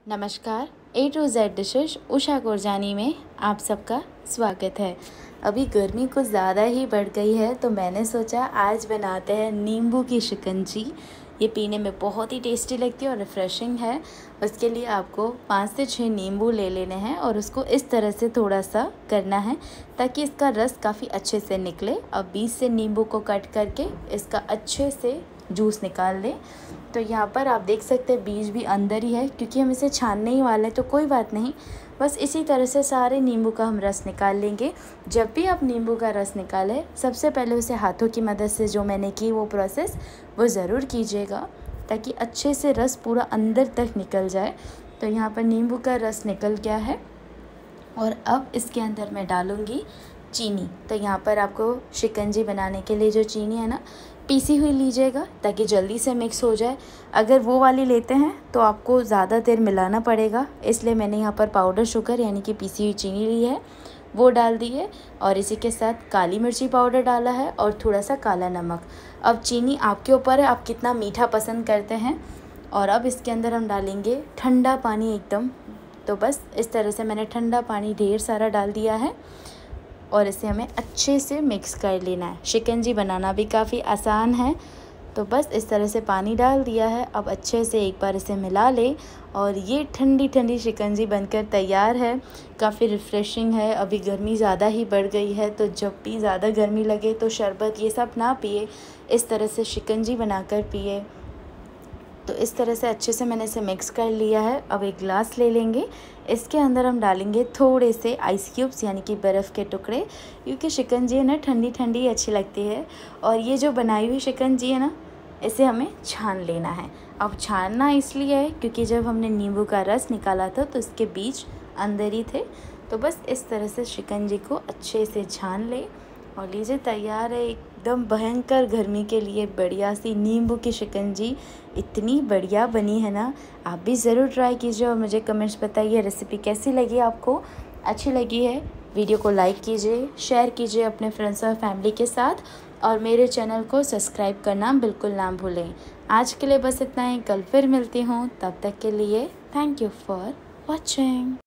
नमस्कार। A to Z dishes Usha Korjani में आप सबका स्वागत है। अभी गर्मी कुछ ज़्यादा ही बढ़ गई है तो मैंने सोचा आज बनाते हैं नींबू की शिकंजी। ये पीने में बहुत ही टेस्टी लगती है और रिफ़्रेशिंग है। उसके लिए आपको 5 से 6 नींबू ले लेने हैं और उसको इस तरह से थोड़ा सा करना है ताकि इसका रस काफ़ी अच्छे से निकले। अब 20 से नींबू को कट करके इसका अच्छे से जूस निकाल लें। तो यहाँ पर आप देख सकते हैं बीज भी अंदर ही है क्योंकि हम इसे छानने ही वाले हैं, तो कोई बात नहीं। बस इसी तरह से सारे नींबू का हम रस निकाल लेंगे। जब भी आप नींबू का रस निकालें सबसे पहले उसे हाथों की मदद से जो मैंने की वो प्रोसेस वो ज़रूर कीजिएगा ताकि अच्छे से रस पूरा अंदर तक निकल जाए। तो यहाँ पर नींबू का रस निकल गया है और अब इसके अंदर मैं डालूँगी चीनी। तो यहाँ पर आपको शिकंजी बनाने के लिए जो चीनी है ना, पीसी हुई लीजिएगा ताकि जल्दी से मिक्स हो जाए। अगर वो वाली लेते हैं तो आपको ज़्यादा देर मिलाना पड़ेगा, इसलिए मैंने यहाँ पर पाउडर शुगर यानी कि पीसी हुई चीनी ली है, वो डाल दी है और इसी के साथ काली मिर्ची पाउडर डाला है और थोड़ा सा काला नमक। अब चीनी आपके ऊपर है, आप कितना मीठा पसंद करते हैं। और अब इसके अंदर हम डालेंगे ठंडा पानी एकदम। तो बस इस तरह से मैंने ठंडा पानी ढेर सारा डाल दिया है और इसे हमें अच्छे से मिक्स कर लेना है। शिकंजी बनाना भी काफ़ी आसान है। तो बस इस तरह से पानी डाल दिया है। अब अच्छे से एक बार इसे मिला ले और ये ठंडी ठंडी शिकंजी बनकर तैयार है। काफ़ी रिफ़्रेशिंग है। अभी गर्मी ज़्यादा ही बढ़ गई है तो जब भी ज़्यादा गर्मी लगे तो शरबत ये सब ना पिए, इस तरह से शिकंजी बनाकर पिए। तो इस तरह से अच्छे से मैंने इसे मिक्स कर लिया है। अब एक ग्लास ले लेंगे, इसके अंदर हम डालेंगे थोड़े से आइस क्यूब्स यानी कि बर्फ़ के टुकड़े, क्योंकि शिकंजी है ना ठंडी ठंडी अच्छी लगती है। और ये जो बनाई हुई शिकंजी है ना, इसे हमें छान लेना है। अब छानना इसलिए है क्योंकि जब हमने नींबू का रस निकाला था तो इसके बीज अंदर ही थे। तो बस इस तरह से शिकंजी को अच्छे से छान ले और लीजिए तैयार है एकदम भयंकर गर्मी के लिए बढ़िया सी नींबू की शिकंजी। इतनी बढ़िया बनी है ना, आप भी ज़रूर ट्राई कीजिए और मुझे कमेंट्स बताइए रेसिपी कैसी लगी आपको। अच्छी लगी है वीडियो को लाइक कीजिए, शेयर कीजिए अपने फ्रेंड्स और फैमिली के साथ और मेरे चैनल को सब्सक्राइब करना बिल्कुल ना भूलें। आज के लिए बस इतना ही, कल फिर मिलती हूँ, तब तक के लिए थैंक यू फॉर वॉचिंग।